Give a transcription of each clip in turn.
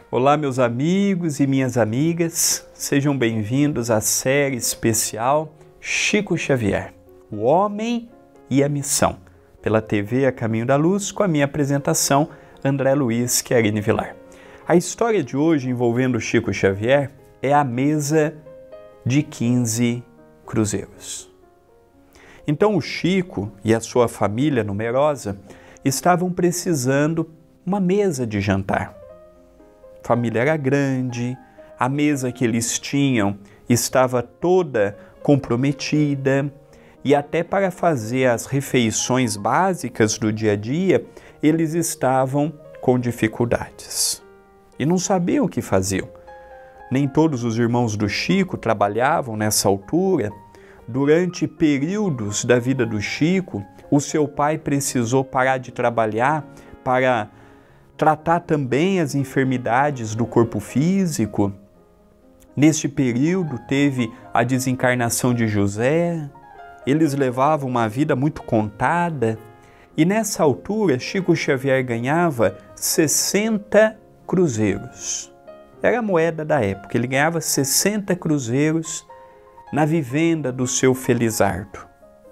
Olá, meus amigos e minhas amigas, sejam bem-vindos à série especial Chico Xavier, o Homem e a Missão, pela TV A Caminho da Luz, com a minha apresentação, André Luiz Querini Vilar. A história de hoje envolvendo Chico Xavier é a mesa de 15 cruzeiros. Então o Chico e a sua família numerosa estavam precisando uma mesa de jantar. A família era grande, a mesa que eles tinham estava toda comprometida e até para fazer as refeições básicas do dia a dia, eles estavam com dificuldades e não sabiam o que faziam. Nem todos os irmãos do Chico trabalhavam nessa altura. Durante períodos da vida do Chico, o seu pai precisou parar de trabalhar para tratar também as enfermidades do corpo físico. Neste período teve a desencarnação de José, eles levavam uma vida muito contada e nessa altura Chico Xavier ganhava 60 cruzeiros. Era a moeda da época, ele ganhava 60 cruzeiros na vivenda do seu Felizardo.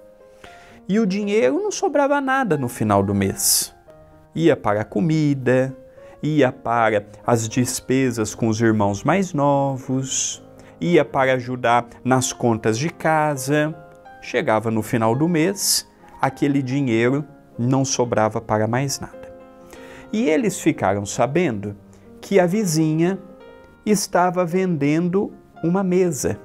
E o dinheiro não sobrava nada no final do mês. Ia para a comida, ia para as despesas com os irmãos mais novos, ia para ajudar nas contas de casa. Chegava no final do mês, aquele dinheiro não sobrava para mais nada. E eles ficaram sabendo que a vizinha estava vendendo uma mesa.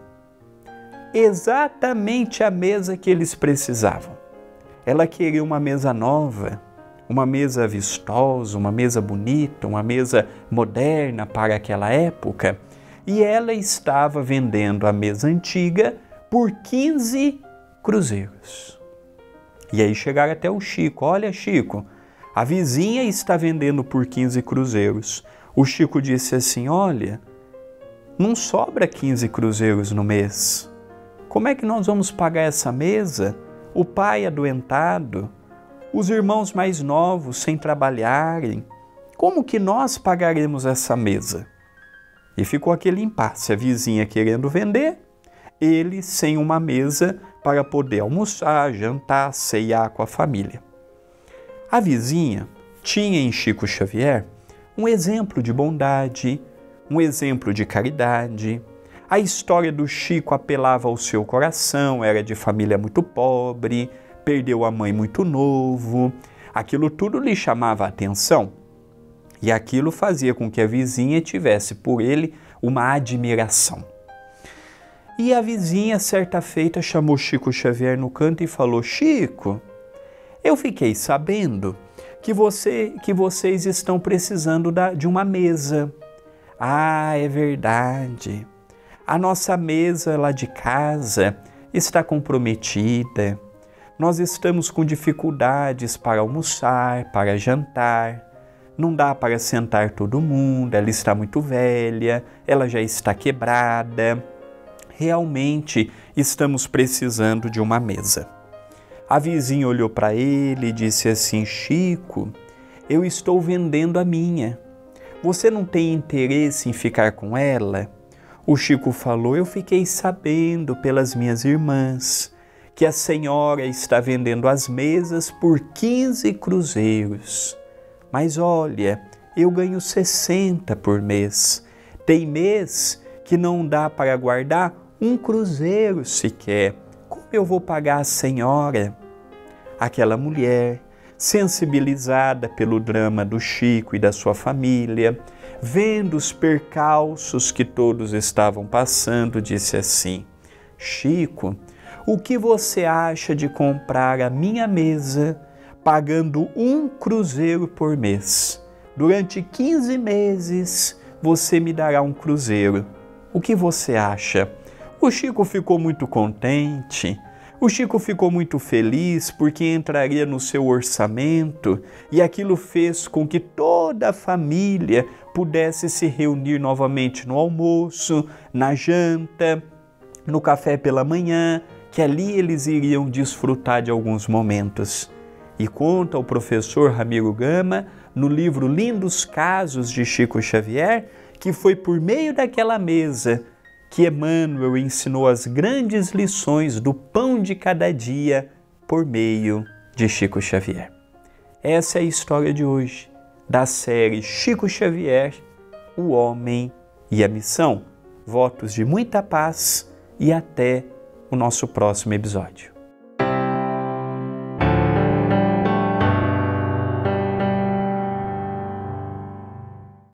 Exatamente a mesa que eles precisavam. Ela queria uma mesa nova, uma mesa vistosa, uma mesa bonita, uma mesa moderna para aquela época, e ela estava vendendo a mesa antiga por 15 cruzeiros. E aí chegaram até o Chico. Olha, Chico, a vizinha está vendendo por 15 cruzeiros. O Chico disse assim, olha, não sobra 15 cruzeiros no mês. Como é que nós vamos pagar essa mesa? O pai adoentado, os irmãos mais novos sem trabalharem. Como que nós pagaremos essa mesa? E ficou aquele impasse, a vizinha querendo vender, ele sem uma mesa para poder almoçar, jantar, ceiar com a família. A vizinha tinha em Chico Xavier um exemplo de bondade, um exemplo de caridade. A história do Chico apelava ao seu coração, era de família muito pobre, perdeu a mãe muito novo. Aquilo tudo lhe chamava a atenção e aquilo fazia com que a vizinha tivesse por ele uma admiração. E a vizinha, certa feita, chamou Chico Xavier no canto e falou, Chico, eu fiquei sabendo que vocês estão precisando de uma mesa. Ah, é verdade. A nossa mesa lá de casa está comprometida. Nós estamos com dificuldades para almoçar, para jantar. Não dá para sentar todo mundo, ela está muito velha, ela já está quebrada. Realmente estamos precisando de uma mesa. A vizinha olhou para ele e disse assim, Chico, eu estou vendendo a minha. Você não tem interesse em ficar com ela? O Chico falou, eu fiquei sabendo pelas minhas irmãs que a senhora está vendendo as mesas por 15 cruzeiros. Mas olha, eu ganho 60 por mês. Tem mês que não dá para guardar um cruzeiro sequer. Como eu vou pagar a senhora? Aquela mulher, sensibilizada pelo drama do Chico e da sua família, vendo os percalços que todos estavam passando, disse assim, Chico, o que você acha de comprar a minha mesa pagando um cruzeiro por mês? Durante 15 meses você me dará um cruzeiro. O que você acha? O Chico ficou muito contente. O Chico ficou muito feliz porque entraria no seu orçamento e aquilo fez com que toda a família pudesse se reunir novamente no almoço, na janta, no café pela manhã, que ali eles iriam desfrutar de alguns momentos. E conta o professor Ramiro Gama, no livro Lindos Casos de Chico Xavier, que foi por meio daquela mesa que Emmanuel ensinou as grandes lições do pão de cada dia por meio de Chico Xavier. Essa é a história de hoje, da série Chico Xavier, o Homem e a Missão. Votos de muita paz e até o nosso próximo episódio.